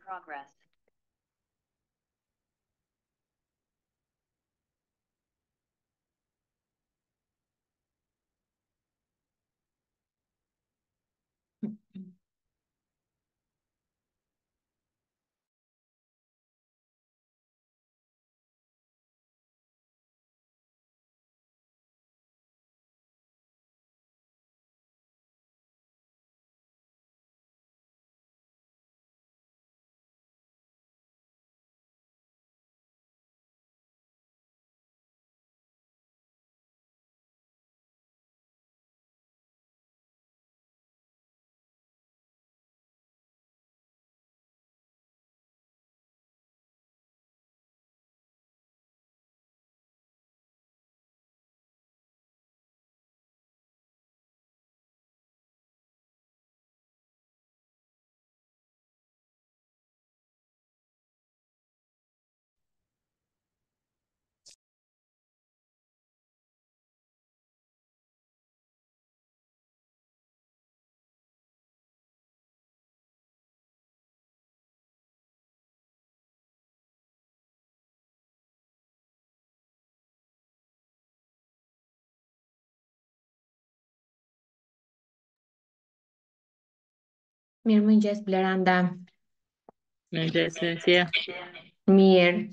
Mirëmëngjes Bleranda. Mëngjes, si je? Mirë.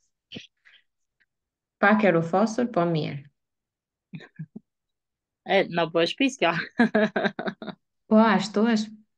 Pak e rufosur, po mirë. Na bësh piska. Po ashtu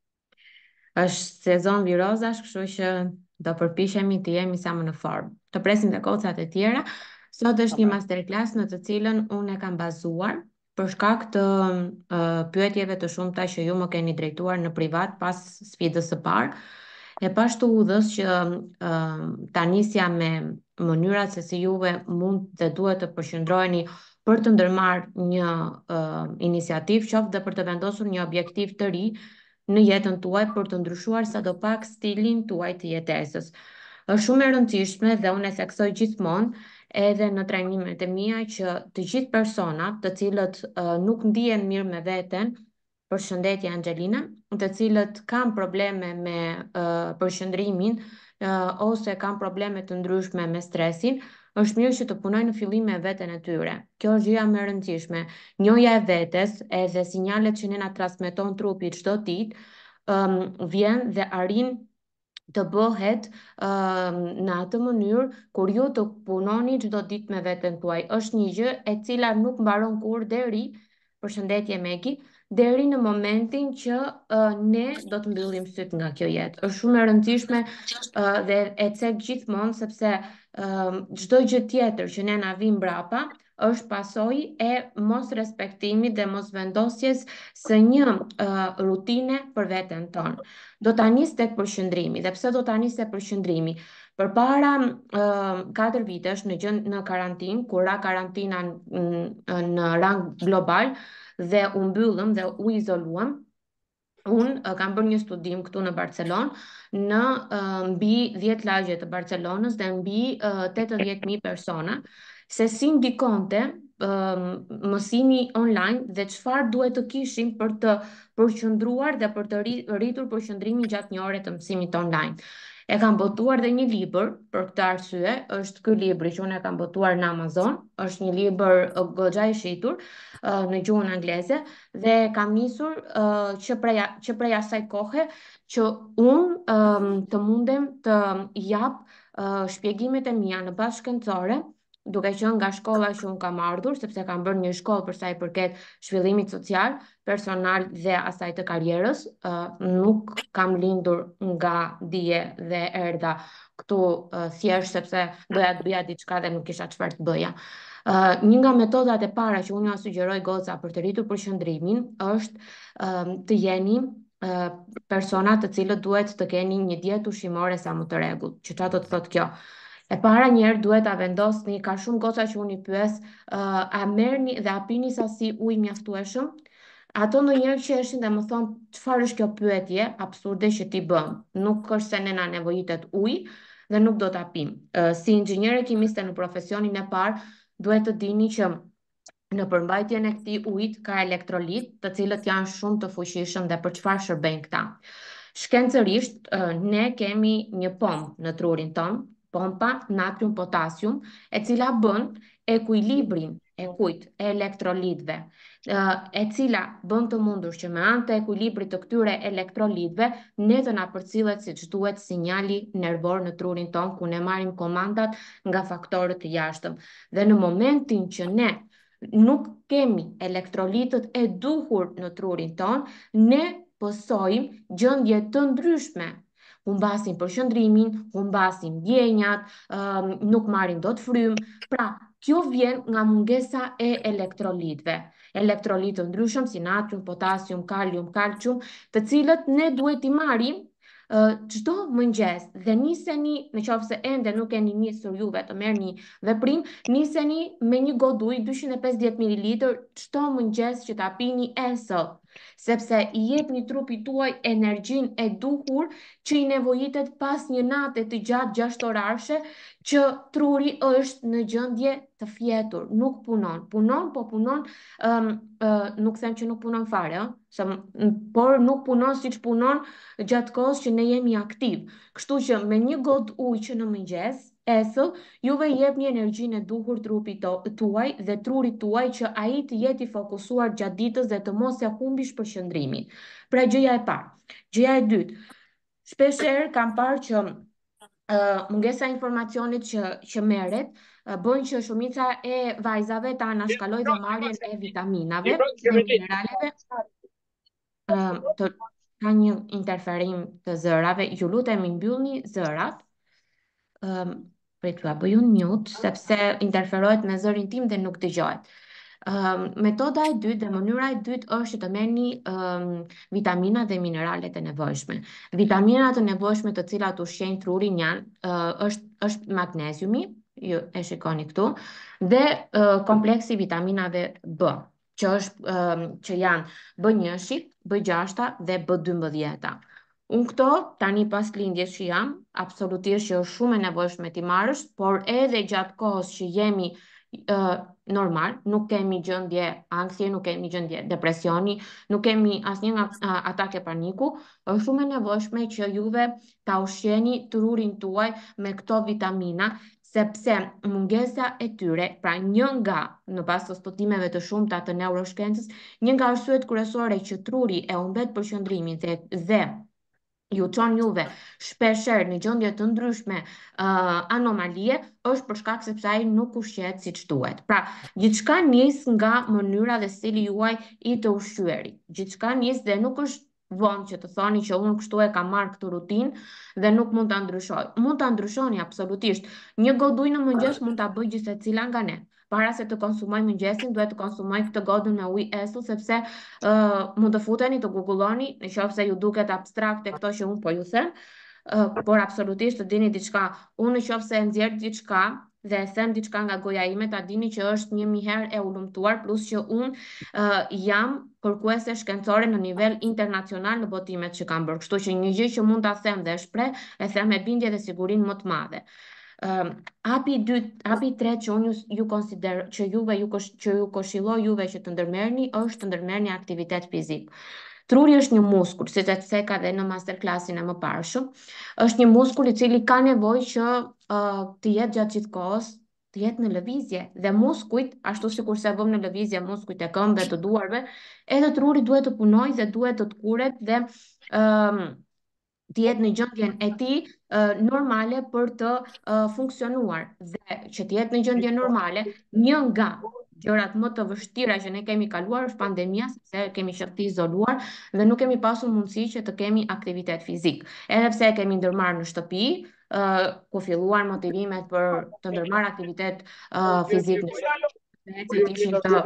është sezon virozash, kështu që do përpiqemi të jemi sa më në formë. Të presim dhe gocat e tjera. Sot është një masterclass në të cilën unë e kam bazuar për shkak të pyetjeve të shumta që ju më keni drejtuar në privat pas sfidës së parë. E pashtu udhës që ta nisja me mënyrat se si juve mund dhe duhet të përqendroheni për të ndërmarrë një iniciativë, qoftë dhe për të vendosur një objektiv të ri në jetën tuaj për të ndryshuar sadopak stilin tuaj të jetesës. Është shumë e rëndësishme dhe unë e theksoj gjithmonë edhe në trajnimet e mia që të gjithë personat të cilët nuk ndihen mirë me veten, përshëndetje Angelina, të cilët kanë probleme me përqendrimin ose kanë probleme të ndryshme me stresin, është mirë që të punojnë në fillim me veten e tyre. Kjo është gjëja më e rëndësishme. Njohja e vetes edhe sinjalet që ne na transmeton trupi çdo ditë vjen dhe arrin të bëhet në atë mënyrë kur ju të punoni çdo ditë me veten tuaj. Është një gjë e cila nuk mbaron kurrë deri, përshëndetje Megi, deri në momentin që ne do të mbyllim syt nga kjo jetë. Është shumë e rëndësishme dhe e cek gjithmonë sepse çdo gjë tjetër që ne na vim mbrapa është pasojë e mos respektimit dhe mos vendosjes së një rutine për veten tonë. Do ta nis tek përqendrimi. Dhe pse do ta nis tek përqendrimi? Përpara 4 vitesh në karantinë, kur ra karantina në rang global dhe u mbyllëm dhe u izoluam, unë kam bërë një studim këtu në Barcelonë në mbi 10 lagje të Barcelonës dhe mbi 80.000 persona, se si ndikonte mësimi online dhe çfarë duhet të kishim për të përqendruar dhe për të rritur përqendrimin gjatë një ore të mësimit online. E kam botuar dhe një libër për këtë arsye, është ky libri që unë e kam botuar në Amazon, është një libër goxha i shitur në gjuhën angleze dhe kam nisur që prej asaj kohe që unë të mundem të jap shpjegimet e mia në bazë shkencore, duke qenë nga shkolla që unë kam ardhur, sepse kam bërë një shkollë për sa i përket zhvillimit social, personal dhe asaj të karrierës. Nuk kam lindur nga dije dhe erdha këtu thjesht sepse doja të bëja diçka dhe nuk kisha çfarë të bëja. Një nga metodat e para që unë ja sugjeroj goca për të rritur përqendrimin është të jeni persona të cilët duhet të keni një dietë ushqimore sa më të rregullt. Çfarë do të thotë kjo? E para njerë duhet a vendosni, ka shumë goca që unë i pyes, a merrni dhe a pini sasi ujë mjaftueshëm? Ato ndonjëherë që eshin dhe më thonë, çfarë është kjo pyetje absurde që ti bën? Nuk është se ne na nevojitet ujë dhe nuk do ta pim. Si inxhiniere kimiste në profesionin e parë, duhet të dini që në përmbajtjen e këtij ujit ka elektrolit, të cilët janë shumë të fuqishëm dhe për çfarë shërbejnë këta? Shkencërisht, ne kemi një pompë në trurin tonë, pompa natrium-potasium, e cila bën ekuilibrin e kujt, e elektrolitëve, e cila bën të mundur që me anë të ekuilibrit të këtyre elektrolitëve, ne të na përcillet siç duhet sinjali nervor në trurin tonë, ku ne marrim komandat nga faktorët të jashtëm. Dhe në momentin që ne nuk kemi elektrolitët e duhur në trurin tonë, ne pësojmë gjendje të ndryshme. Humbasim përqendrimin, humbasim ndjenjat, nuk marrim dot frymë. Pra, kjo vjen nga mungesa e elektrolitëve. Elektrolitë të ndryshëm si natrium, potasium, kalium, kalcium, të cilët ne duhet i marrim çdo mëngjes dhe niseni, në qoftë se ende nuk keni nisur juve të merrni veprim, niseni me një gotë ujë 250 ml çdo mëngjes që ta pini esëll, sepse i jepni trupit tuaj energjinë e duhur që i nevojitet pas një nate të gjatë 6 orashe që truri është në gjendje të fjetur, nuk punon. Punon, po punon, nuk them që nuk punon fare, por nuk punon siç punon gjatë kohës që ne jemi aktiv. Kështu që me një gotë ujë që në mëngjes, esëll, juve i jepni energjinë e duhur trupit tuaj dhe trurit tuaj që ai të jetë i fokusuar gjatë ditës dhe të mos ja humbish përqendrimin. Pra gjëja e parë. Gjëja e dytë. Shpeshherë kam parë që mungesa e informacionit që merret bën që shumica e vajzave ta anashkaloj dhe marrjen e vitaminave dhe mineraleve të ka një interferim të zërave. Ju lutemi mbyllni zërat. Prit t'ua bëj unë mute sepse interferohet me zërin tim dhe nuk dëgjohet. Metoda e dytë dhe mënyra e dytë është që të merrni vitaminat dhe mineralet e nevojshme. Vitaminat e nevojshme të cilat ushqejnë trurin është magneziumi, ju e shikoni këtu, dhe kompleksi vitaminave B, që janë B1, B6 dhe B12. Unë këto, tani pas lindjes që jam, absolutisht që është shumë e nevojshme t'i marrësh, por edhe gjatë kohës që jemi normal, nuk kemi gjendje anksje, nuk kemi gjendje depresioni, nuk kemi asnjë nga atake paniku, është shumë e nevojshme që juve ta ushqeni trurin tuaj me këto vitamina, sepse mungesa e tyre, pra një nga, në bazë të studimeve të shumta të neuroshkencës, një nga arsyet kryesore që truri e humbet përqendrimin dhe ju çon juve shpeshherë në gjendje të ndryshme anomalie, është për shkak sepse ai nuk ushqehet siç duhet. Pra, gjithçka nis nga mënyra dhe stili juaj i të ushqyerit. Gjithçka nis dhe nuk është vonë që të thoni që unë kështu e kam marrë këtë rutinë dhe nuk mund ta ndryshoj. Mund ta ndryshoni absolutisht. Një gotë ujë në mëngjes mund ta bëj gjithë secila nga ne. Para se të konsumoj mëngjesin, duhet të konsumoj këtë godën me ujë esull, sepse mund të futeni të googulloni, në qoftë se ju duket abstrakte këto që unë po ju them, por absolutisht të dini diçka. Unë në qoftë se nxjerr diçka dhe them diçka nga goja ime, ta dini që është 1000 herë e ulëmtuar, plus që unë jam kërkuese shkencore në nivel internacional në botimet që kam bërë. Kështu që një gjë që mund ta them dhe shpreh, e them me bindje dhe sigurinë më të madhe. Hapi i dytë, hapi i tretë që unë ju konsider që ju këshilloj juve që të ndërmerrni është të ndërmerrni aktivitet fizik. Truri është një muskull, siç e theka dhe në masterclassin e mëparshëm, është një muskull i cili ka nevojë që të jetë gjatë gjithë kohës, të jetë në lëvizje dhe muskujt, ashtu sikur se vëmë në lëvizje muskujt e këmbëve të duarve, edhe truri duhet të punojë dhe duhet të kuret dhe të jetë në gjendjen e tij normale për të funksionuar dhe që të jetë në gjendje normale, një nga gjërat më të vështira që ne kemi kaluar është pandemia, sepse kemi qenë të izoluar dhe nuk kemi pasur mundësi që të kemi aktivitet fizik. Edhe pse e kemi ndërmarrë në shtëpi, ku filluan motivimet për të ndërmarrë aktivitet fizik në shtëpi, ishin të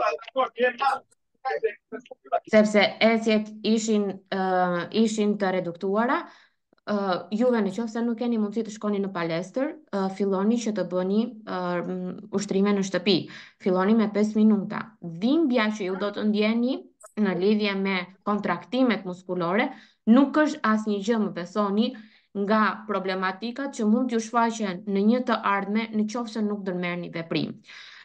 sepse ecjet ishin të reduktuara. Juve në qoftë se nuk keni mundësi të shkoni në palestër, filloni që të bëni ushtrime në shtëpi. Filloni me 5 minuta. Dhimbja që ju do të ndjeni në lidhje me kontraktimet muskulore nuk është asnjë gjë, më besoni, nga problematikat që mund t'ju shfaqen në një të ardhme në qoftë se nuk ndërmerrni veprim.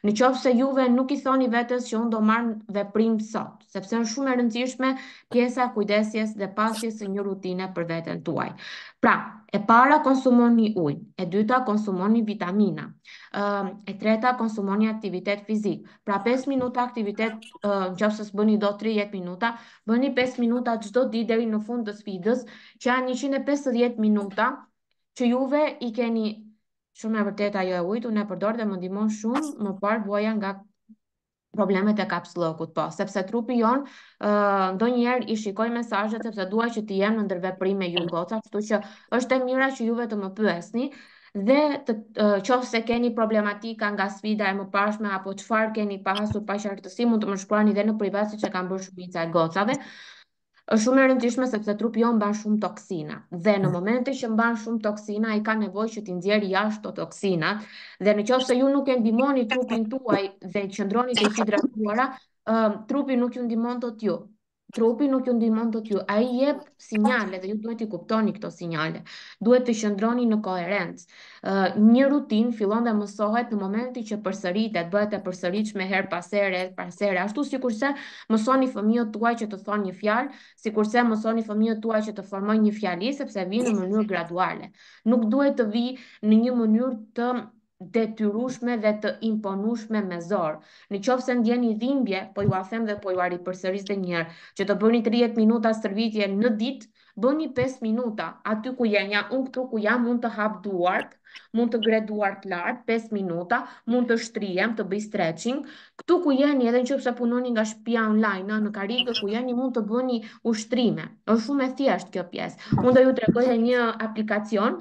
Në qoftë se juve nuk i thoni vetes që unë do marr veprim sot, sepse është shumë e rëndësishme pjesa kujdesjes dhe pasjes së një rutine për veten tuaj. Pra, e para konsumoni ujë, e dyta konsumoni vitamina, e treta konsumoni aktivitet fizik. Pra 5 minuta aktivitet, nëse s'bëni do 30 minuta, bëni 5 minuta çdo ditë deri në fund të sfidës, që janë 150 minuta që juve i keni. Shumë e vërtet ajo e ujit, unë e përdor dhe më ndihmon shumë më parë vuaja nga problemet e caps lock-ut, po, sepse trupi jon ndonjëherë i shikoj mesazhet sepse dua që të jem në ndërveprim me ju goca, kështu që është e mira që juve të më pyesni dhe të qoftë se keni problematika nga sfida e mëparshme apo çfarë keni pasur pa qartësi, mund të më shkruani dhe në privat siç e kanë bërë shumica e gocave. Është shumë e rëndësishme sepse trupi jon mban shumë toksina dhe në momente që mban shumë toksina ai ka nevojë që t'i nxjerrë jashtë to toksinat dhe në qoftë se ju nuk e ndihmoni trupin tuaj dhe qëndroni të hidratuara, trupi nuk ju ndihmon dot ju. Trupi nuk ju ndihmon dot ju. Ai jep sinjale dhe ju duhet i kuptoni këto sinjale. Duhet të qëndroni në koherencë. Një rutinë fillon dhe mësohet në momentin që përsëritet, bëhet e përsëritshme her pas here, ashtu sikurse mësoni fëmijët tuaj që të thonë një fjalë, sikurse mësoni fëmijët tuaj që të formojnë një fjali, sepse vinë në mënyrë graduale. Nuk duhet të vi në një mënyrë të detyrueshme dhe të imponueshme me zor. Në qoftë se ndjeni dhimbje, po ju a them dhe po ju a ripërsëris edhe një herë, që të bëni 30 minuta stërvitje në ditë, bëni 5 minuta. Aty ku jam, unë këtu ku jam, mund të hap duart, mund të gre duart lart 5 minuta, mund të shtrihem, të bëj stretching. Këtu ku jeni, edhe nëse punoni nga shtëpia online, në karrige ku jeni, mund të bëni ushtrime. Është shumë e thjeshtë kjo pjesë. Mund të ju tregoj një aplikacion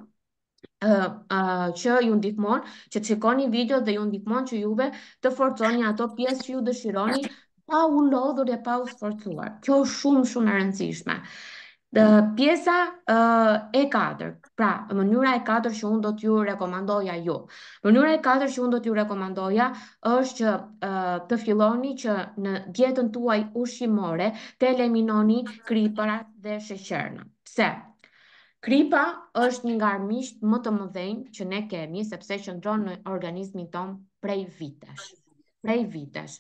që ju ndihmon, që të shikoni video dhe ju ndihmon që juve të forconi ato pjesë që ju dëshironi pa u lodhur e pa u sforcuar. Kjo është shumë shumë e rëndësishme. Pjesa e katërt, pra mënyra e katërt që unë do t'ju rekomandoja ju. Mënyra e katërt që unë do t'ju rekomandoja është që të filloni që në dietën tuaj ushqimore të eliminoni kriparat dhe sheqerna. Pse? Kripa është një nga armiqt më të mëdhenj që ne kemi, sepse qëndron në organizmin ton prej vitesh. Prej vitesh.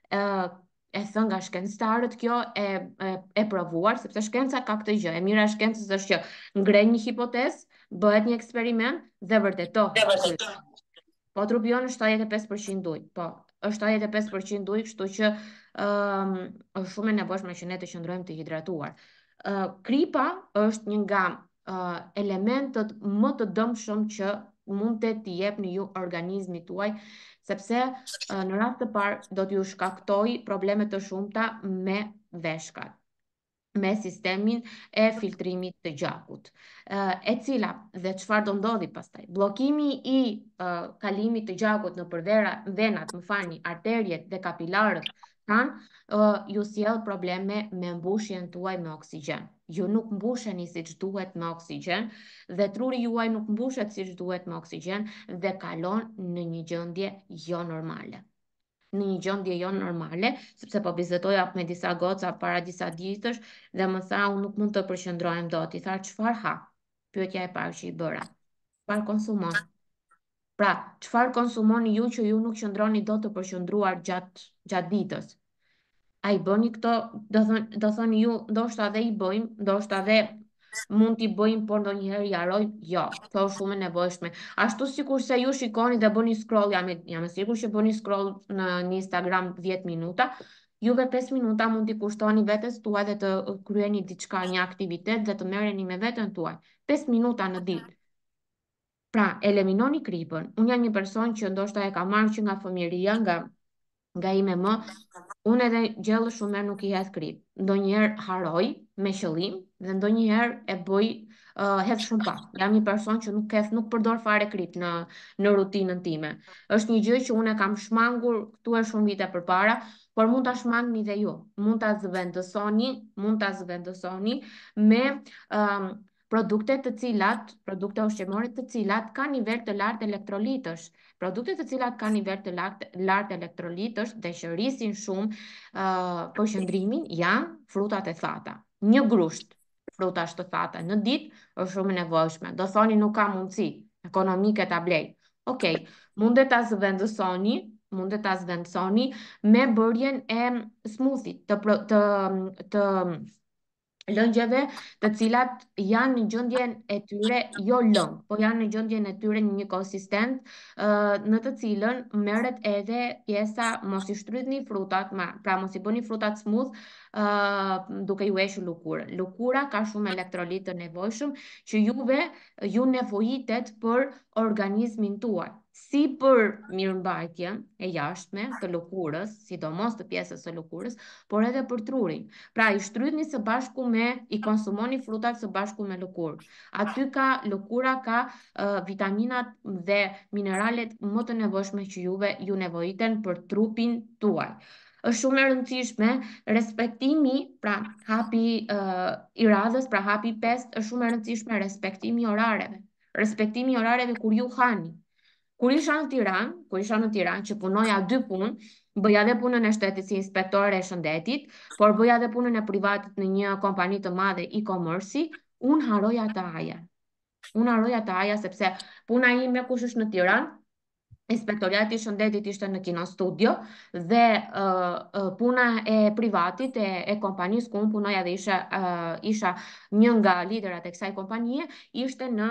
E thënë nga shkencëtarët kjo e provuar, sepse shkenca ka këtë gjë. E mira e shkencës është që ngrej një hipotezë, bëhet një eksperiment dhe vërtetohet. Po trupi jonë është 75% ujë. Po, është 75% ujë, kështu që është shumë e nevojshme që ne të qëndrojmë të hidratuar. Kripa është një nga elementët më të dëmshëm që mund të t'i jep në ju organizmi tuaj, sepse në rast të parë do t'ju shkaktoj probleme të shumta me veshkat, me sistemin e filtrimit të gjakut, e cila dhe çfarë do ndodhi pastaj. Bllokimi i kalimit të gjakut në venat, më falni, arteriet dhe kapilarët ju sjell probleme me mbushjen tuaj me oksigjen. Ju nuk mbusheni siç duhet me oksigjen dhe truri juaj nuk mbushet siç duhet me oksigjen dhe kalon në një gjendje jo normale. Në një gjendje jo normale, sepse po bizetoja me disa goca para disa ditësh dhe më tha unë nuk mund të përqendrohem dot. I tha çfarë ha? Pyetja e parë që i bëra. Çfarë konsumon? Pra, çfarë konsumoni ju që ju nuk qëndroni dot të përqendruar gjatë ditës? A i bëni këto, do thoni ju, ndoshta dhe i bëjmë, ndoshta dhe mund t'i bëjmë, por ndonjëherë jarojmë, jo, kjo është shumë e nevojshme. Ashtu sikur se ju shikoni dhe bëni scroll, jam e sigurt që bëni scroll në Instagram 10 minuta, juve 5 minuta mund t'i kushtoni vetes tuaj dhe të kryeni diçka, një aktivitet dhe të merreni me veten tuaj. 5 minuta në ditë. Pra, eliminoni kripën. Unë jam një person që ndoshta e ka marrë që nga fëmijëria, nga ime më, unë edhe gjellë shumë herë nuk i hedh krip. Ndonjëherë haroj me qëllim dhe ndonjëherë e bëj hedh shumë pak. Jam një person që nuk përdor fare krip në rutinën time. Është një gjë që unë e kam shmangur këtu e shumë vite përpara, por mund ta shmangni dhe ju. Mund ta zëvendësoni me produkte ushqimore të cilat kanë nivel të lartë elektrolitësh. Produkte të cilat kanë nivel të lartë elektrolitësh dhe që rrisin shumë përqendrimin janë frutat e thata. Një grusht frutash të thata në ditë është shumë e nevojshme. Do thoni nuk ka mundësi ekonomike ta blej. Okej, mundet ta zëvendësoni mundet ta zvendësoni me bërjen e smoothie të lëngjeve të cilat janë në gjendjen e tyre jo lëng, po janë në gjendjen e tyre një konsistent, në të cilën merret edhe pjesa, mos i shtrydhni frutat, pra mos i bëni frutat smooth, duke ju hequr lëkurën. Lëkura ka shumë elektrolit të nevojshëm që ju nevojitet për organizmin tuaj. Si për mirëmbajtjen e jashtme të lëkurës, sidomos të pjesës së lëkurës, por edhe për trurin. Pra i shtrydhni së bashku i konsumoni frutat së bashku me lëkurë. Aty lëkura ka vitaminat dhe mineralet më të nevojshme që ju nevojiten për trupin tuaj. Është shumë e rëndësishme respektimi, pra hapi i radhës, pra hapi 5, është shumë e rëndësishme respektimi i orareve. Respektimi i orareve kur ju hani. Kur isha në Tiranë, që punoja 2 punë, bëja dhe punën e shtetit si inspektore e shëndetit, por bëja dhe punën e privatit në një kompani të madhe e-commerce, unë haroja të haja. Unë haroja të haja sepse puna ime kush është në Tiranë, Inspektoriati i Shëndetit ishte në Kino Studio dhe puna e privatit e kompanisë ku unë punoja dhe isha një nga liderat e kësaj kompanie, ishte në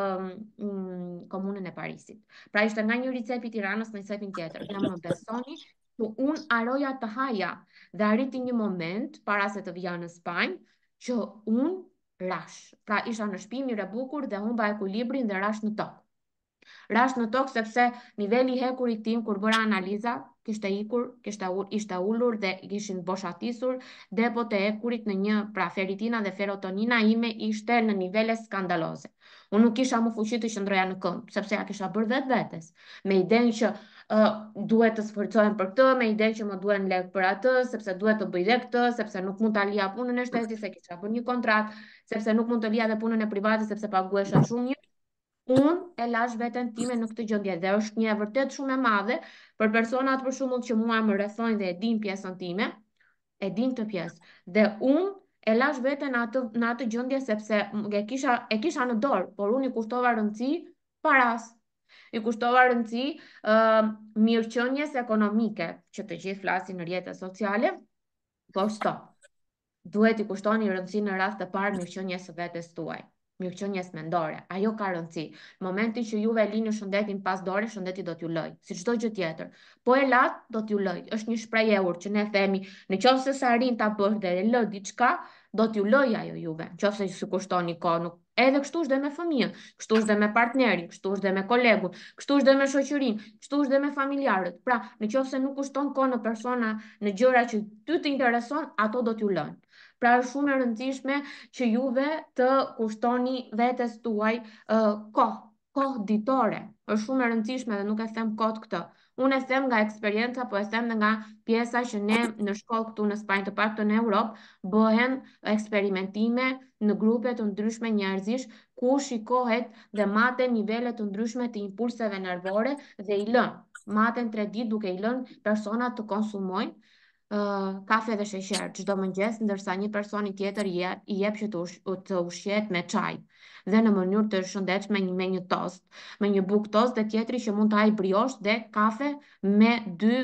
komunën e Parisit. Pra ishte nga një ricep i Tiranës në një cepin tjetër. Dhe më besoni që unë haroja të haja dhe arriti një moment para se të vija në Spanjë që unë rash. Pra isha në shtëpi mirë e bukur dhe humba ekuilibrin dhe rash në tokë. Rash në tokë sepse niveli i hekurit tim kur bëra analiza kishte ikur, ishte ulur dhe kishin boshatisur depot e hekurit në një, pra feritina dhe ferotonina ime ishte në nivele skandaloze. Unë nuk kisha më fuqi të qëndroja në këmbë, sepse ja kisha bërë vetes, me idenë që duhet të sforcohem për këtë, me idenë që më duhen lek për atë, sepse duhet të bëj dhe këtë, sepse nuk mund ta lija punën e shtetit, se kisha bërë një kontratë, sepse nuk mund të lija dhe punën e privatit, sepse paguhesha shumë mirë. Unë e lash veten time në këtë gjendje dhe është një e vërtet shumë e madhe për personat për shembull që mua më rrethojnë dhe e din pjesën time, e din këtë pjesë. Dhe unë e lash veten në atë gjendje sepse e kisha në dorë, por unë i kushtova rëndësi paras. I kushtova rëndësi mirëqenies ekonomike, që të gjithë flasin në rrjetet sociale, por stop. Duhet i kushtoni rëndësi në rast të parë mirëqenies së vetes tuaj, mirëqenies mendore. Ajo ka rëndësi. Në momentin që juve lini shëndetin pas dore, shëndeti do t'ju lëj, si çdo gjë tjetër. Po e lat, do t'ju lëj. Është një shprehje eur që ne themi, nëse sa arrin ta bësh dhe e lë diçka, do t'ju lëj ajo juve. Nëse si kushtoni kohë, nuk edhe kështu është dhe me fëmijën, kështu është dhe me partnerin, kështu është dhe me kolegun, kështu është dhe me shoqërinë, kështu është dhe me familjarët. Pra, nëse nuk kushton kohë në persona, në gjëra që ty të intereson, ato do t'ju lënë. Pra është shumë e rëndësishme që juve të kushtoni vetes tuaj kohë ditore. Është shumë e rëndësishme dhe nuk e them kot këtë. Unë e them nga eksperienca, po e them dhe nga pjesa që ne në shkollë këtu në Spanjë, të paktën në Europë, bëhen eksperimentime në grupe të ndryshme njerëzish ku shikohet dhe maten nivele të ndryshme të impulseve nervore dhe i lën. Maten 3 ditë duke i lënë personat të konsumojnë kafe dhe sheqer çdo mëngjes, ndërsa një personi tjetër i jep që të ushqet me çaj dhe në mënyrë të shëndetshme me një tost, me një bukë tost, dhe tjetri që mund të hajë briosh dhe kafe me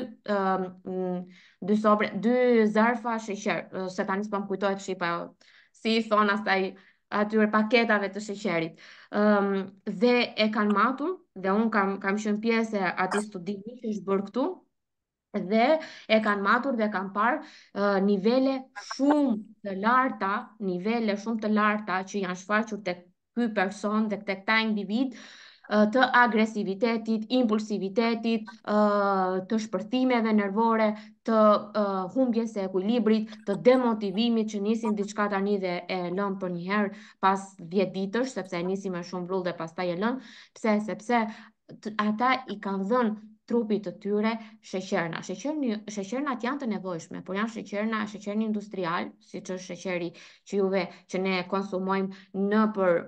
dy zarfa sheqer, se tani s'po më kujtohet shqipa si i thon asaj atyre paketave të sheqerit. Dhe e kanë matur dhe un kam qenë pjesë e atij studimi që është bërë këtu dhe e kanë matur dhe kanë parë nivele shumë të larta që janë shfaqur tek ky person dhe tek ta individ të agresivitetit, impulsivitetit, të shpërthimeve nervore, të humbjes së ekuilibrit, të demotivimit që nisin diçka tani dhe e lën për një herë pas 10 ditësh, sepse e nisin me shumë brull dhe pastaj e lën. Pse? Sepse ata i kanë dhënë trupit të tyre sheqerna. Sheqernat janë të nevojshme, por janë sheqerni industrial, siç është sheqeri që ne konsumojmë në për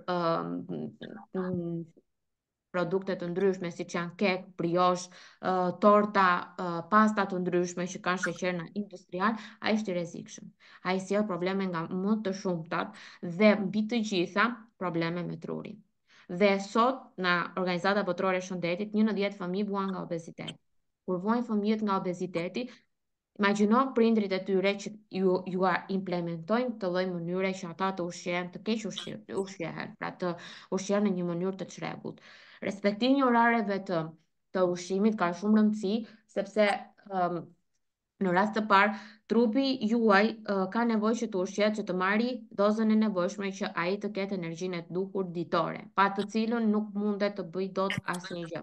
produkte të ndryshme, siç janë kek, briosh, torta, pasta të ndryshme që kanë sheqerna industrial, ai është i rrezikshëm. Ai sjell probleme nga më të shumtat dhe mbi të gjitha probleme me trurin. Dhe sot në Organizata Botërore e Shëndetit, 1 në 10 fëmijë vuan nga obezitet. kur vojnë fëmijët nga obeziteti, imagjino prindrit e tyre që ju implementojnë të lloj mënyre që ata të ushqehen, të keq ushqehen, pra të ushqehen në një mënyrë të çrregullt. Respektimi i orareve të ushqimit ka shumë rëndësi, sepse në rast të parë, trupi juaj ka nevojë që të ushqehet që të marrë dozën e nevojshme që ai të ketë energjinë e duhur ditore, pa të cilën nuk mundet të bëj dot asnjë gjë.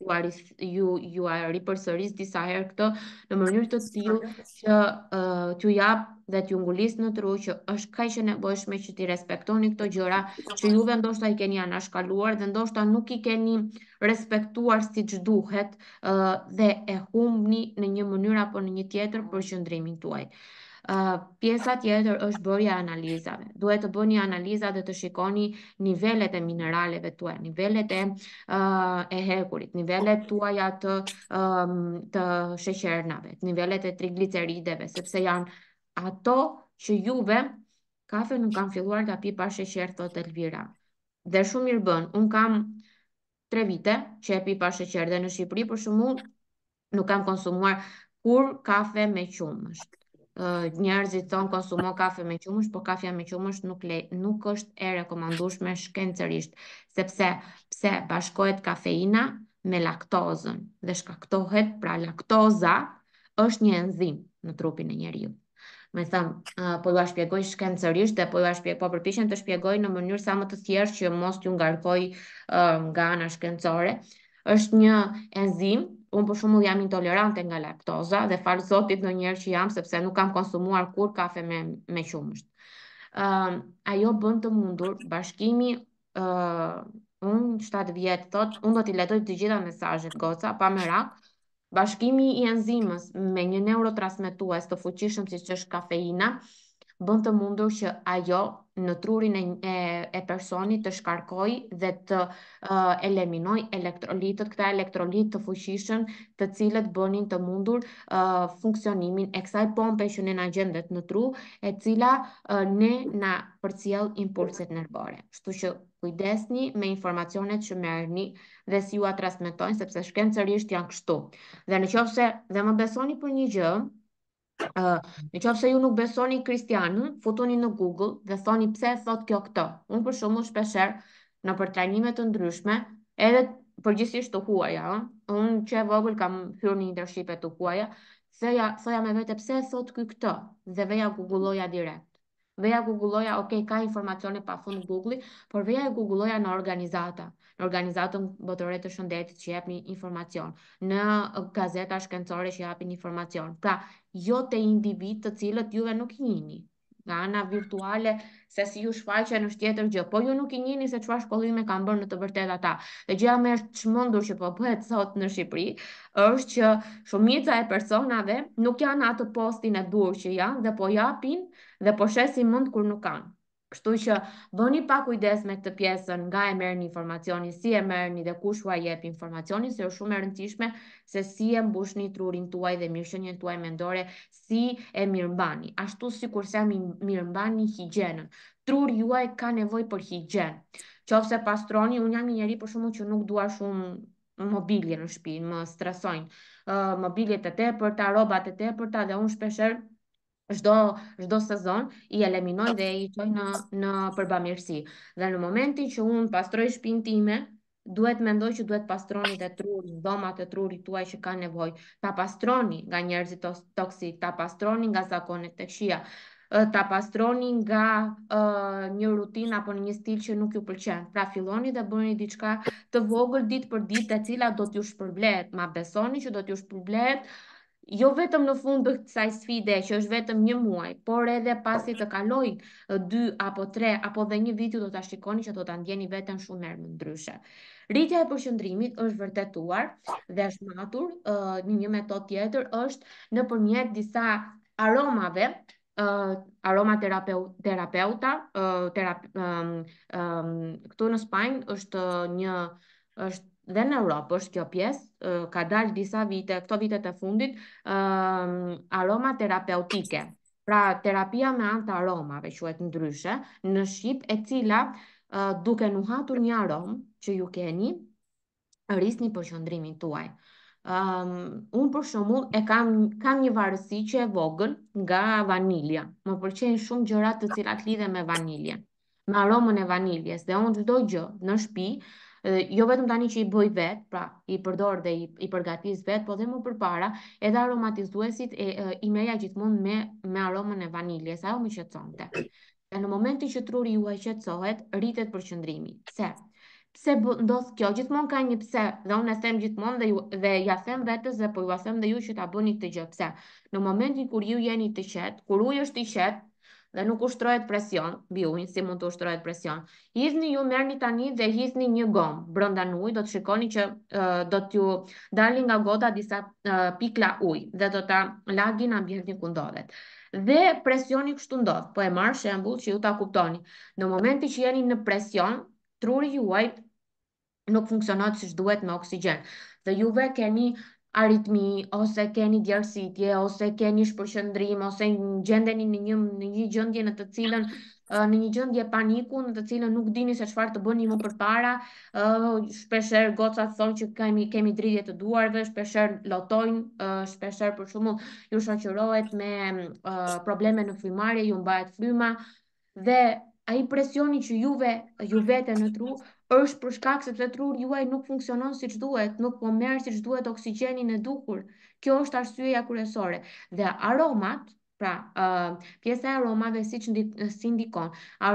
Ju a ripërsëris disa herë këtë në mënyrë të tillë që t'ju jap dhe t'ju ngulis në tru që është kaq e nevojshme që t'i respektoni këto gjëra që juve ndoshta i keni anashkaluar dhe ndoshta nuk i keni respektuar siç duhet dhe e humbni në një mënyrë apo në një tjetër për qëndrimin tuaj. Pjesa tjetër është bërja e analizave. Duhet të bëni analiza dhe të shikoni nivelet e mineraleve tuaja, nivelet e hekurit, nivelet tuaja të sheqernave, nivelet e triglicerideve, sepse janë ato që juve, kafe nuk kam filluar nga pi pa sheqer, thot Elvira. Dhe shumë mirë bën. Un kam 3 vite që e pi pa sheqer dhe në Shqipëri për shembull nuk kam konsumuar kur kafe me qumësht. Njerëzit thonë konsumo kafe me qumësht, por kafja me qumësht nuk është e rekomandueshme shkencërisht, sepse pse bashkohet kafeina me laktozën dhe shkaktohet, pra laktoza është një enzim në trupin e njeriu. Me thëmë, po ju a shpjegoj shkencërisht dhe po përpiqem të shpjegoj në mënyrë sa më të thjeshtë që mos t'ju ngarkoj nga ana shkencore. Është një enzim, unë për shembull jam intolerante nga laktoza dhe falë Zotit ndonjëherë që jam sepse nuk kam konsumuar kur kafe me qumësht. Ajo bën të mundur bashkimi unë 7 vjet thot, unë do t'i lexoj të gjitha mesazhet goca pa merak. Bashkimi i enzimës me një neurotransmetues të fuqishëm siç është kafeina bën të mundur që ajo në trurin e personit të shkarkoj dhe të eliminoj elektrolitët, këta elektrolitë të fuqishëm të cilët bënin të mundur funksionimin e kësaj pompe që ne na gjendet në tru, e cila ne na përcjell impulset nervore. Kështu që kujdesni me informacionet që merrni dhe si ju a transmetojnë, sepse shkencërisht janë kështu. Dhe në qoftë se dhe më besoni për një gjë, në qoftë se ju nuk besoni Kristianën, futuni në Google dhe thoni pse thot kjo këtë. Unë për shembull shpeshherë në për trajnime të ndryshme, edhe përgjithsisht të huaja, unë që e vogël kam hyrë në leadership të huaja, thoja me vete pse thot ky këtë dhe veja googulloja direkt. Veja googulloja, ok, ka informacione pa fund Google, por veja e googulloja në organizata, në organizatën botërore të shëndetit që japin informacion, në gazeta shkencore që japin informacion. Pra, jo të individ të cilët juve nuk i njihni nga ana virtuale se si ju shfaqen është tjetër gjë, po ju nuk i njihni se çfarë shkollime kanë bërë në të vërtetë ata. Dhe gjëja më e çmendur që po bëhet sot në Shqipëri është që shumica e personave nuk janë atë postin e dur që janë dhe po japin dhe po shesin mend kur nuk kanë. Kështu që bëni pa kujdes me këtë pjesën, nga e merrni informacionin, si e merrni dhe kush ua jep informacionin, se është shumë e rëndësishme se si e mbushni trurin tuaj dhe mirëqenien tuaj mendore, si e mirëmbani, ashtu sikur se mirëmbani higjienën. Truri juaj ka nevojë për higjen. Qofse pastroni, unë jam një njeri për shkakun që nuk dua shumë mobilje në shtëpi, më stresojnë. Mobiljet e tepërta, rrobat e tepërta dhe unë shpeshherë çdo sezon i eliminoj dhe i çoj në përbamirësi. Dhe në momentin që unë pastroj shtëpinë time, duhet mendoj që duhet pastroni dhe trurin, dhomat e trurit tuaj që kanë nevojë. Ta pastroni nga njerëzit toksik, ta pastroni nga zakonet tek shija, ta pastroni nga një rutinë apo një stil që nuk ju pëlqen. Pra filloni dhe bëni diçka të vogël ditë për ditë, e cila do t'ju shpërblet. Ma besoni që do t'ju shpërblet jo vetëm në fund të kësaj sfide që është vetëm një muaj, por edhe pasi të kalojnë 2 apo 3 apo dhe një vit, ju do ta shikoni që do ta ndjeni veten shumë herë më ndryshe. Rritja e përqendrimit është vërtetuar dhe është matur. Një metodë tjetër është nëpërmjet disa aromave, aromaterapeuta, këtu në Spanjë është dhe në Europë është kjo pjesë, ka dalë disa vite, këto vitet e fundit, aroma terapeutike. Pra, terapia me anë të aromave, quhet ndryshe, në Shqip, e cila duke nuhatur një aromë që ju keni, rrisni përqendrimin tuaj. Unë për shembull kam një varësi që e vogël nga vanilja. Më pëlqejnë shumë gjërat të cilat lidhen me vaniljen, me aromën e vaniljes. Dhe unë çdo gjë në shtëpi, jo vetëm tani që i bëj vet, pra i përdor dhe i përgatis vet, po dhe më përpara, edhe aromatizuesit i meja gjithmonë me aromën e vaniljes. Ajo më qetësonte. Dhe në momentin që truri juaj qetësohet, rritet përqendrimi. Pse? Ndodh kjo? Gjithmonë ka një pse, dhe unë e them gjithmonë dhe ja them vetes dhe po ju a them dhe ju që ta bëni këtë gjë. Pse? Në momentin kur ju jeni të qetë, kur uji është i qetë dhe nuk ushtrohet presion mbi ujin, si mund të ushtrohet presion. Hidhni ju merrni tani dhe hidhni një gomë brenda në ujë, do të shikoni që do t'ju dalin nga gota disa pikla ujë dhe do ta lagin ambientin ku ndodhet. Dhe presioni kështu ndodh. Po e marr shembull që ju ta kuptoni. Në momentin që jeni në presion, truri juaj nuk funksionot si duhet me oksigjen. Dhe juve keni aritmi, ose keni djersitje, ose keni shpërqendrim, ose gjendeni në një gjendje në të cilën në një gjendje paniku në të cilën nuk dini se çfarë të bëni më përpara. Shpeshherë gocat thonë që kemi dridhje të duarve, shpeshherë lotojnë, shpeshherë për shembull ju shoqërohet me probleme në frymarrje, ju mbahet fryma. Dhe ai presioni që ju vete në tru është për shkak sepse truri juaj nuk funksionon siç duhet, nuk po merr siç duhet oksigjenin e duhur. Kjo është arsyeja kryesore. Dhe aromat, pra pjesa e aromave si ndikon,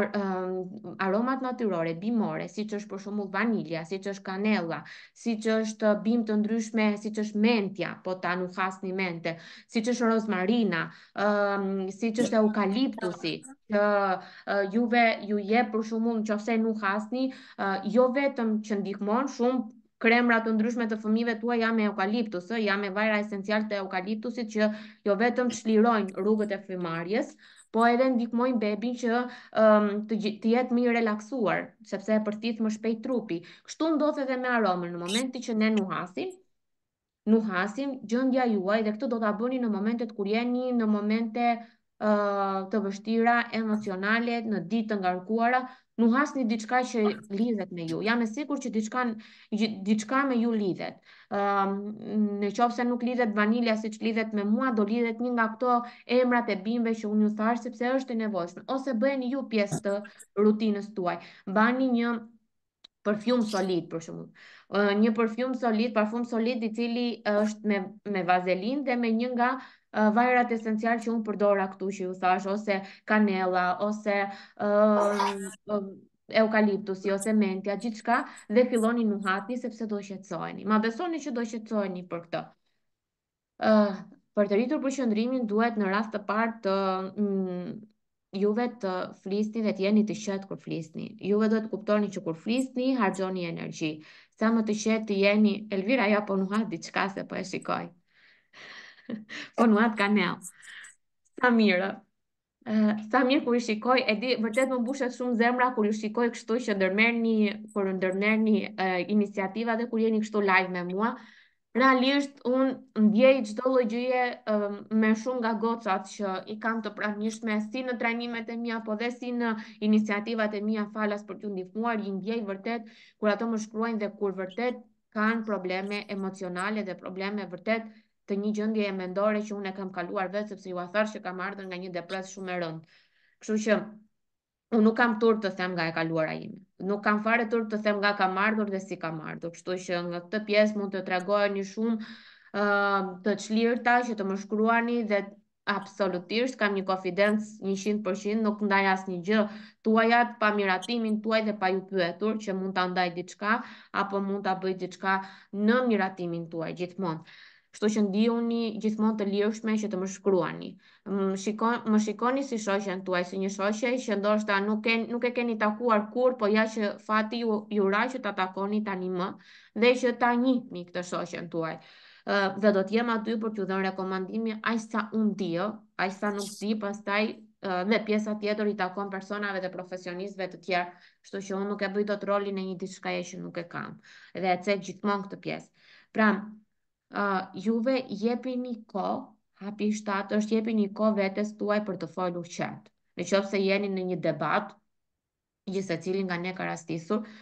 aromat natyrore, bimore, siç është për shembull vanilja, siç është kanella, siç është bimë të ndryshme, siç është mentja, po ta nuhasni mente, siç është rozmarina, siç është eukaliptusi, që juve ju jep për shembull nëse nuk hasni, jo vetëm që ndihmon shumë kremra të ndryshme të fëmijëve tuaj jam me eukaliptus, jam me vajra esencial të eukaliptusit që jo vetëm çlirojnë rrugët e frymarrjes, po edhe ndihmojnë bebin që të jetë më i relaksuar, sepse e përthith më shpejt trupi. Kështu ndodh edhe me aromën. Në momentin që ne nuhasim gjendja juaj, dhe këtë do ta bëni në momentet kur jeni në momente të vështira emocionale, në ditë të ngarkuara, nuhasni diçka që lidhet me ju. Jam e sigurt që diçka me ju lidhet. Në qoftë se nuk lidhet vanilja siç lidhet me mua, do lidhet një nga këto emrat e bimëve që unë ju thash, sepse është e nevojshme. Ose bëheni ju pjesë të rutinës tuaj. Mbani një përfjum solid për shembull. Një përfjum solid, parfum solid i cili është me vazelin dhe me një nga vajrat esencial që unë përdora këtu që ju thash, ose kanella, ose eukaliptusi, ose mentja, gjithçka, dhe filloni nuhatni sepse do shqetësoheni. Ma besoni që do shqetësoheni për këtë. Uh, për të rritur përqendrimin duhet në rast të parë të juve të flisni dhe të jeni të qetë kur flisni. Juve duhet të kuptoni që kur flisni harxhoni energji. Sa më të qetë të jeni, Elvira ja po nuhat diçka se po e shikoj. Po nuhat kanell. Sa mirë. Sa mirë kur i shikoj, e di, vërtet më mbushet shumë zemra kur ju shikoj kështu që kur ndërmerrni iniciativa dhe kur jeni kështu live me mua. Realisht, unë ndjej çdo lloj gjëje me shumë nga gocat që i kam të pranishme si në trajnimet e mia, po dhe si në iniciativat e mia falas për t'ju ndihmuar, i ndjej vërtet kur ato më shkruajnë dhe kur vërtet kanë probleme emocionale dhe probleme vërtet të një gjendje mendore që unë e kam kaluar vetë sepse ju a thash që kam ardhur nga një depres shumë e rëndë. Kështu që unë nuk kam turp të them nga e kaluara ime. Nuk kam fare turp të them nga kam ardhur dhe si kam ardhur. Kështu që nga këtë pjesë mund të tregojeni shumë të çlirta që të më shkruani dhe absolutisht kam një konfidencë 100%, nuk ndaj asnjë gjë tuajat pa miratimin tuaj dhe pa ju pyetur që mund ta ndaj diçka apo mund ta bëj diçka në miratimin tuaj gjithmonë. Kështu që ndihuni gjithmonë të lirshme që të më shkruani. Më shikoni si shoqen tuaj, si një shoqe që ndoshta nuk e keni takuar kur, po ja që fati ju ra që ta takoni tani më dhe që ta njihni këtë shoqen tuaj. Dhe do të jem aty për t'ju dhënë rekomandime aq sa unë di, aq sa nuk di, pastaj dhe pjesa tjetër i takon personave dhe profesionistëve të tjerë, kështu që unë nuk e bëj dot rolin e një diçkaje që nuk e kam. Dhe e cek gjithmonë këtë pjesë. Pra, juve jepini kohë, hapi 7 është jepini kohë vetes tuaj për të folur qartë. Në qoftë se jeni në një debat, gjithë secili nga ne ka rastisur,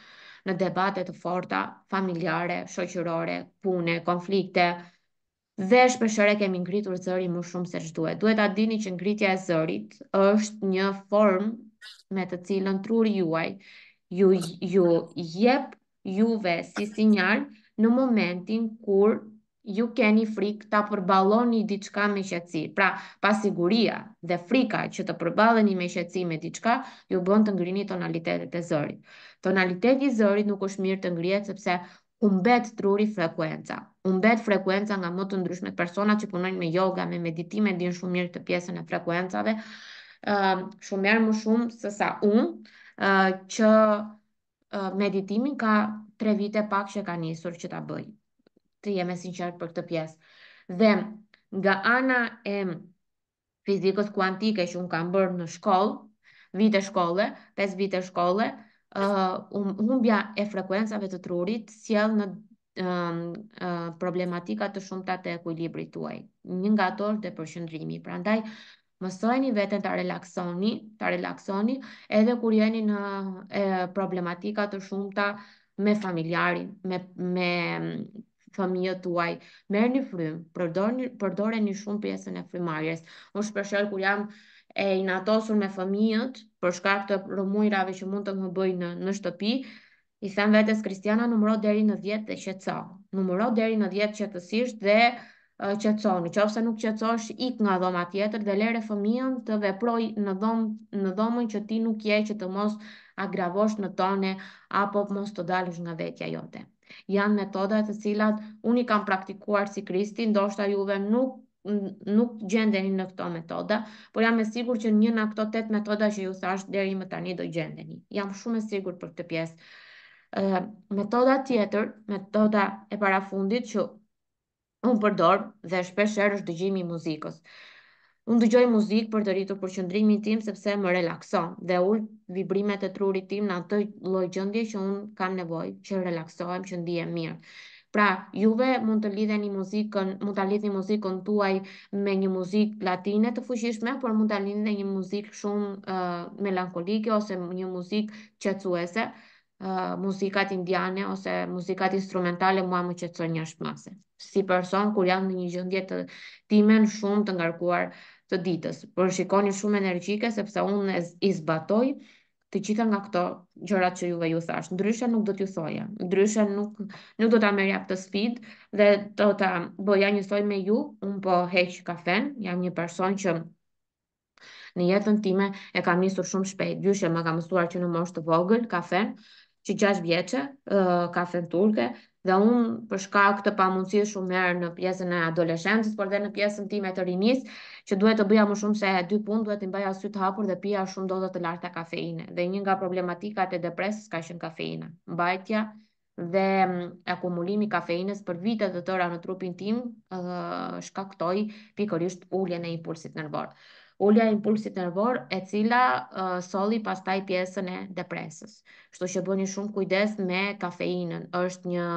në debate të forta, familjare, shoqërore, pune, konflikte. Dhe shpeshherë kemi ngritur zërin më shumë se ç'duhet. Duhet ta dini që ngritja e zërit është një formë me të cilën truri juaj ju jep juve si sinjal në momentin kur ju keni frikë ta përballoni diçka me qetësi. Pra, pasiguria dhe frika që të përballeni me qetësi me diçka ju bën të ngrini tonalitetet e zërit. Tonaliteti i zërit nuk është mirë të ngrihet sepse humbet truri frekuenca. Humbet frekuenca nga më të ndryshmet. Personat që punojnë me yoga, me meditime, din shumë mirë të pjesën e frekuencave, shumë merë më shumë se sa unë, që meditimin ka 3 vite pak që ka nisur që ta bëj. Të jem e sinqert për këtë pjesë. Dhe nga ana e fizikës kuantike që unë kam bërë në shkollë, vite shkolle, 5 vite shkolle, humbja e frekuencave të trurit sjell në problematika të shumta të ekuilibrit tuaj. Një nga ato është përqendrimi. Prandaj mësojeni veten ta relaksoni edhe kur jeni në problematika të shumta me familjarin, me fëmijët tuaj. Merrni frym, përdoreni shumë pjesën e frymarrjes. Unë shpeshherë kur jam e inatosur me fëmijët për shkak të rrëmujrave që mund të më bëjnë në shtëpi, i them vetes Kristiana, numëro deri në 10 dhe qetëso. Numëro deri në 10 qetësisht dhe qetëso. Nëse nuk qetësosh, ik nga dhoma tjetër dhe lere fëmijën të veproj në dhomën që ti nuk je, që të mos agravosh në tone apo mos të dalësh nga vetja jote. Janë metoda të cilat unë i kam praktikuar si Kristi, ndoshta juve nuk gjendeni në këto metoda, por jam e sigurt që një nga këto 8 metoda që ju thash deri më tani do gjendeni. Jam shumë e sigurt për këtë pjesë. Metoda tjetër, metoda e parafundit që unë përdor dhe shpeshherë është dëgjimi i muzikës. Unë dëgjoj muzikë për të rritur përqendrimin tim sepse më relakson dhe ul vibrimet e trurit tim në atë lloj gjendje që unë kam nevojë, që relaksohem, që ndihem mirë. Pra, juve mund të lidheni muzikën, mund ta lidhni muzikën tuaj me një muzikë latine të fuqishme, por mund ta lidhni një muzikë shumë melankolike ose një muzikë qetësuese. Muzikat indiane ose muzikat instrumentale mua më qetësojnë jashtëmase. Si person kur jam në një gjendje të timen shumë të ngarkuar të ditës, por shikoni shumë energjike sepse unë i zbatoj të gjitha nga këto gjërat që juve ju thash. Ndryshe nuk do t'ju thoja. Ndryshe nuk do ta merrja këtë sfidë dhe do ta bëja njësoj me ju. Unë po heq kafen, jam një person që në jetën time e kam nisur shumë shpejt. Gjyshe më ka mësuar që në moshë të vogël kafen, që 6 vjeçe, kafen turke, dhe unë për shkak të pamundësisë shumë herë në pjesën e adoleshencës, por dhe në pjesën time të rinis, që duhet të bëja më shumë se 2 punë, duhet të mbaja sy të hapur dhe pija shumë dozë të larta kafeine. Dhe një nga problematikat e depresës ka qenë kafeina. Mbajtja dhe akumulimi i kafeinës për vite të tëra në trupin tim shkaktoi pikërisht uljen e impulsit nervor. Ulja e impulsit nervor e cila solli pastaj pjesën e depresës. Kështu që bëni shumë kujdes me kafeinën. Është një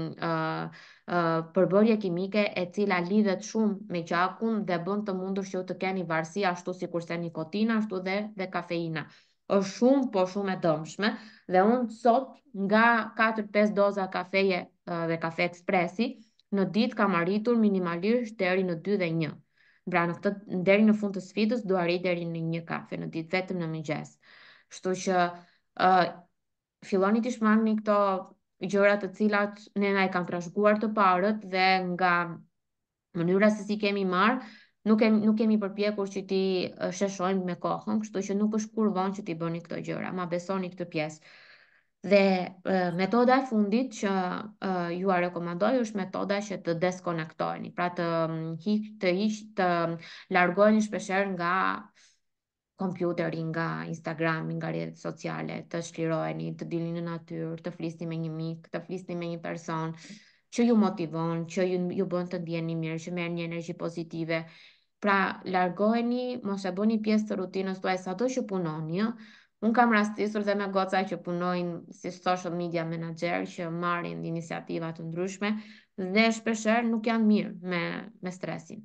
përbërje kimike e cila lidhet shumë me gjakun dhe bën të mundur që ju të keni varësi ashtu si kurse nikotina, ashtu dhe kafeina. Është shumë, po shumë e dëmshme dhe unë sot nga 4-5 doza kafeje dhe kafe ekspresi në ditë kam arritur minimalisht deri në 2 dhe 1. Pra në këtë deri në fund të sfidës do arrit deri në 1 kafe në ditë vetëm në mëngjes. Kështu që uh, filloni të shmangni këto gjëra të cilat ne na i kanë trashëguar të parët dhe nga mënyra se si kemi marr, nuk kemi përpjekur që ti sheshojmë me kohën, kështu që nuk është kur vonë që ti bëni këto gjëra, ma besoni këtë pjesë. Dhe metoda e fundit që ju a rekomandoj është metoda që të deskonektoheni, pra të largoheni shpeshherë nga kompjuteri, nga Instagrami, nga rrjetet sociale, të shliroheni, të dilni në natyrë, të flisni me një mik, të flisni me një person që ju motivon, që ju bën të ndjeni mirë, që merr një energji pozitive. Pra, largoheni, mos e bëni pjesë të rutinës tuaj sado që punoni, ë. Unë kam rastisur dhe me goca që punojnë si social media manager, që marrin iniciativa të ndryshme dhe shpeshherë nuk janë mirë me stresin.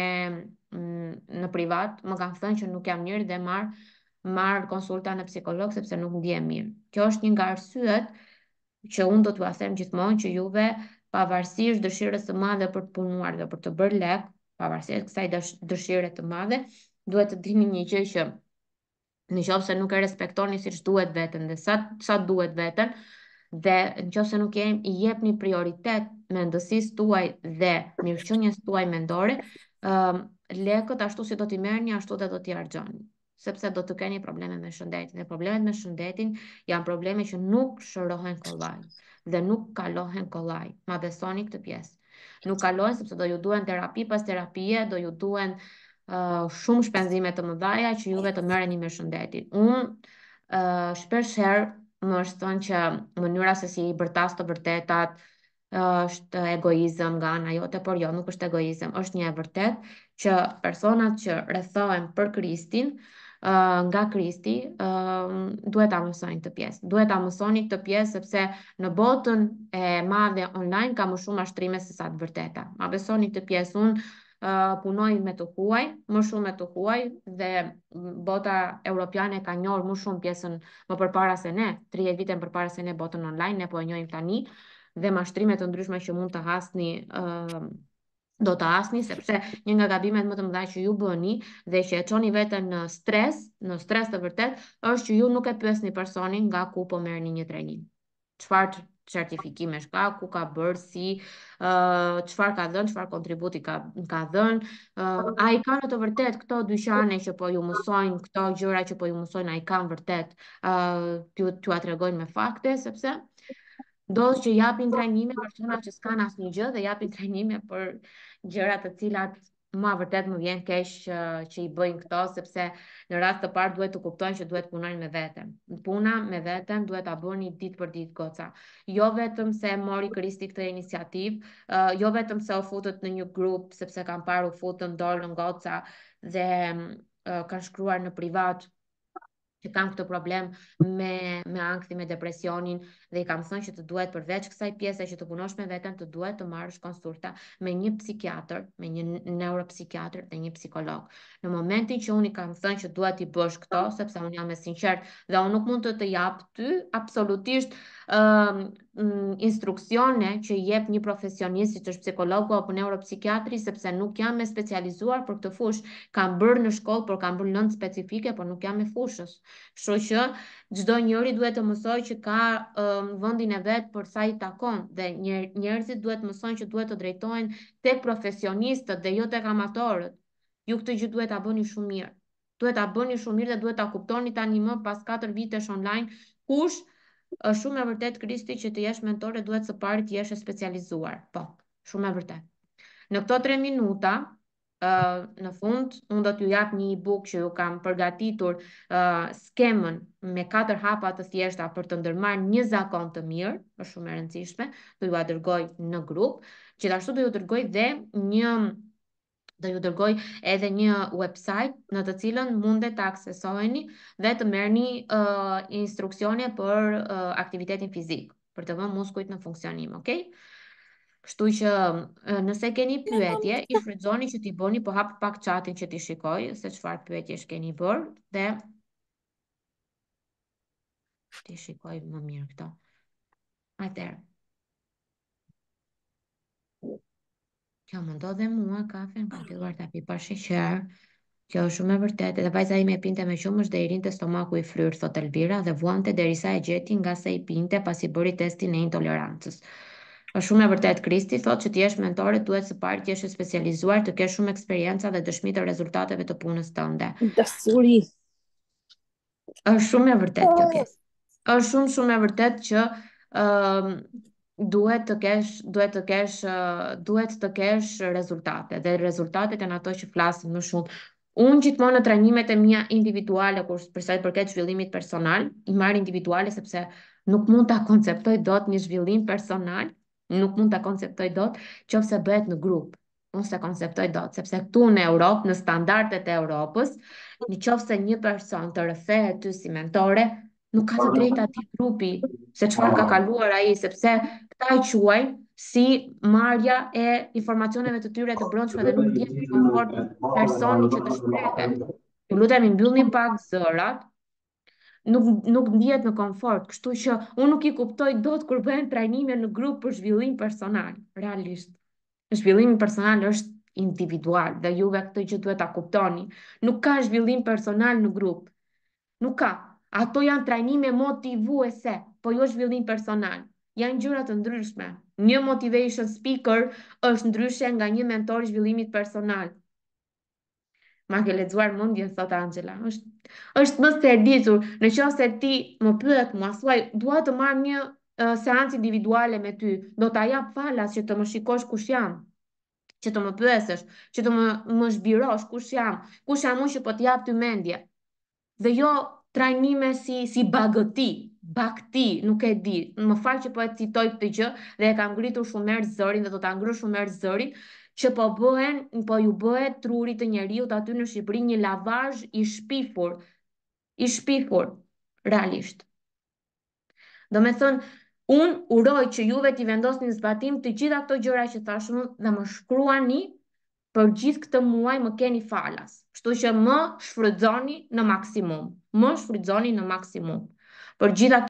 Në privat më kanë thënë që nuk jam mirë dhe marr konsulta në psikolog sepse nuk ndihem mirë. Kjo është një nga arsyet që unë do t'u them gjithmonë që juve, pavarësisht dëshirës së madhe për të punuar dhe për të bërë lek, pavarësisht kësaj dëshire të madhe, duhet të dini një gjë që në qoftë se nuk e respektoni siç duhet veten dhe sa duhet veten, dhe në qoftë se nuk i jepni prioritet mendësisë tuaj dhe mirëqenies tuaj mendore, ëm lekët ashtu si do t'i merrni, ashtu dhe do t'i harxhoni. Sepse do të keni probleme me shëndetin. Dhe problemet me shëndetin janë probleme që nuk shërohen kollaj dhe nuk kalohen kollaj. Ma besoni këtë pjesë. Nuk kalohen sepse do ju duhen terapi pas terapie, do ju duhen shumë shpenzime të mëdha që juve të merreni me shëndetin. Unë shpesh herë më është thënë që mënyra se si i bërtas të vërtetat është egoizëm nga ana jote, por jo, nuk është egoizëm, është një e vërtet që personat që rrethohen për Kristin, nga Kristi, duhet ta mësojnë këtë pjesë. Duhet ta mësoni këtë pjesë sepse në botën e madhe online ka më shumë mashtrime se sa të vërteta. Ma besoni këtë pjesë. Unë punoj me të huaj, më shumë me të huaj dhe bota europiane ka njohur më shumë pjesën më përpara se ne, 30 vite më përpara se ne botën online, ne po e njohim tani dhe mashtrime të ndryshme që mund të hasni do të hasni sepse një nga gabimet më të mëdha që ju bëni dhe që e çoni veten në stres të vërtet, është që ju nuk e pyesni personin nga ku po merrni një trajnim. Çfarë certifikimesh ka, ku ka bërë, si, çfarë ka dhënë, çfarë kontributi ka dhënë, a i ka në të vërtet këto dyqane që po ju mësojnë, këto gjëra që po ju mësojnë, a i kanë vërtet, t'ua tregojnë me fakte, sepse ndodh që japin trajnime persona që s'kan asnjë gjë dhe japin trajnime për gjëra të cilat ma vërtet më vjen keq që i bëjnë këto, sepse në rast të parë duhet të kuptojnë që duhet punojnë me veten. Puna me veten duhet ta bëni ditë për ditë goca. Jo vetëm se mori Kristi këtë iniciativë, jo vetëm se u futët në një grup sepse kanë parë u futën dolën goca dhe kanë shkruar në privat që kam këtë problem me ankthi, me depresionin dhe i kam thënë që të duhet përveç kësaj pjese që të punosh me veten, të duhet të marrësh konsulta me një psikiatër, me një neuropsikiatër dhe një psikolog. Në momentin që unë i kam thënë që duhet i bësh këto, sepse unë jam e sinqert dhe unë nuk mund të jap ty absolutisht instruksione që i jep një profesionist siç është psikologu apo neuropsikiatri, sepse nuk jam e specializuar për këtë fushë. Kam bërë në shkollë, por kam bërë lëndë specifike, por nuk jam e fushës. Kështu që çdo njeri duhet të mësojë që ka vendin e vet për sa i takon dhe njerëzit duhet të mësojnë që duhet të drejtohen tek profesionistët dhe jo tek amatorët. Ju këtë gjë duhet ta bëni shumë mirë. Duhet ta bëni shumë mirë dhe duhet ta kuptoni tani më pas 4 vitesh online kush është shumë e vërtet Kristi që të jesh mentore duhet së pari të jesh e specializuar. Po, shumë e vërtet. Në këto 3 minuta, në fund, unë do t'ju jap një e-book që ju kam përgatitur skemën me 4 hapa të thjeshta për të ndërmarrë një zakon të mirë, është shumë e rëndësishme, do ju a dërgoj në grup, gjithashtu do ju dërgoj edhe një website në të cilën mundet të aksesoheni dhe të merrni instruksione për aktivitetin fizik, për të vënë muskujt në funksionim, okay? Kështu që nëse keni pyetje, i shfrytëzoni që t'i bëni, po hap pak chatin që t'i shikoj se çfarë pyetjesh keni bërë dhe t'i shikoj më mirë këto. Atëherë, kjo më ndodhe mua kafen, kam filluar ta pi pa sheqer. Kjo është shumë e vërtetë. Edhe vajza ime pinte me qumësht dhe i rinte stomaku i fryrë, thot Elvira, dhe vuante derisa e gjeti nga se i pinte pasi bëri testin e intolerancës. Është shumë e vërtetë. Kristi thot që ti jesh mentore, duhet së pari të jesh e specializuar, të kesh shumë eksperjenca dhe dëshmi të rezultateve të punës tënde. Dasuri. Është shumë e vërtetë kjo pjesë. Është shumë e vërtetë që ëm duhet të kesh rezultate dhe rezultatet janë ato që flasin më shumë. Unë gjithmonë në trajnimet e mia individuale, kur për sa i përket zhvillimit personal, i marr individuale sepse nuk mund ta konceptoj dot një zhvillim personal, nuk mund ta konceptoj dot nëse bëhet në grup. Unë se konceptoj dot, sepse këtu në Europë, në standardet e Europës, nëse një person të rrethet ty si mentore, nuk ka të drejtë aty grupi se çfarë ka kaluar ai, sepse këta e quajnë si marrja e informacioneve të tyre të brendshme dhe nuk dihet në komfort personi që të shprehet. Ju lutem, i mbyllni pak zërat. nuk ndihet në komfort, kështu që unë nuk i kuptoj dot kur bëhen trajnime në grup për zhvillim personal, realisht. Zhvillimi personal është individual dhe juve këtë që duhet ta kuptoni. Nuk ka zhvillim personal në grup. Nuk ka. Ato janë trajnime motivuese, po jo zhvillim personal. Janë gjëra të ndryshme. Një motivation speaker është ndryshe nga një mentor i zhvillimit personal. Ma ke lexuar mendjen, thot Angela. Është më së e ditur, në qoftë se ti më pyet mua, thuaj, dua të marr një seancë individuale me ty, do ta jap falas që të më shikosh kush jam, që të më pyesësh, që të më zhbirosh kush jam unë që po të jap ty mendje. Dhe jo trajnime si bagëti, nuk e di. Më fal që po e citoj këtë gjë dhe e kam ngritur shumë herë zërin dhe do ta ngry shumë herë zërin, që po ju bëhet trurit të njeriut aty në Shqipëri një lavazh i shpifur, realisht. Do me thënë, unë uroj që juve t'i vendosni në zbatim të gjitha këto gjëra që tashmë dhe më shkruani për gjithë këtë muaj më keni falas. Kështu që më shfrytëzoni në maksimum. Më shfrytëzoni në maksimum. Për gjitha